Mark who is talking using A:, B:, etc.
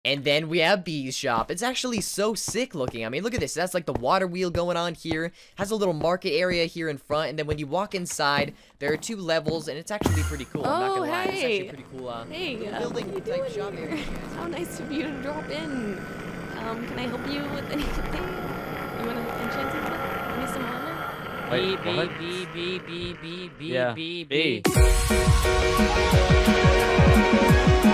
A: And then we have B's shop. It's actually so sick looking. I mean, look at this. That's like the water wheel going on here. Has a little market area here in front. And then when you walk inside, there are 2 levels. And it's actually pretty cool. I'm not gonna lie. It's actually pretty cool. Building type shop area.
B: How nice of you to drop in. Can I help you with anything? You want to enchant something? Give me some armor?
C: Wait, what?
A: B.
C: Yeah, B.